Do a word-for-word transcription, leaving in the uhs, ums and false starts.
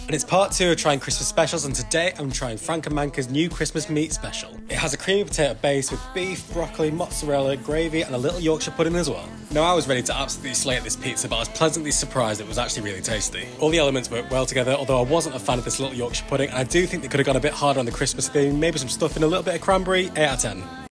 And it's part two of trying Christmas specials, and today I'm trying Frank and Manka's new Christmas meat special. It has a creamy potato base with beef, broccoli, mozzarella, gravy and a little Yorkshire pudding as well. Now I was ready to absolutely slay at this pizza, but I was pleasantly surprised it was actually really tasty. All the elements work well together, although I wasn't a fan of this little Yorkshire pudding, and I do think they could have gone a bit harder on the Christmas theme, maybe some stuffing, a little bit of cranberry. Eight out of ten.